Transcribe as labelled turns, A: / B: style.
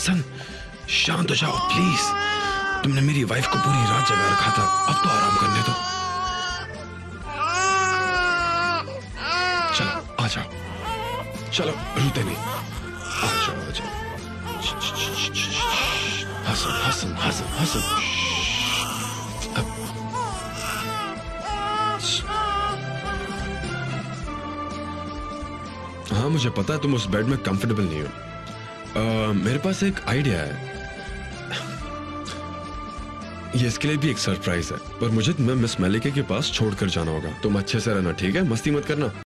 A: हसन शांत हो जाओ प्लीज। तुमने मेरी वाइफ को पूरी रात जगा रखा था, अब तो आराम करने दो। चलो आ जाओ, चलो रोते नहीं, आ जाओ आ जाओ। हसन हसन हसन हसन। हाँ मुझे पता है तुम उस बेड में कंफर्टेबल नहीं हो। मेरे पास एक आइडिया है, ये इसके लिए भी एक सरप्राइज है, पर मुझे तुम्हें मिस मलिका के पास छोड़कर जाना होगा। तुम अच्छे से रहना, ठीक है? मस्ती मत करना।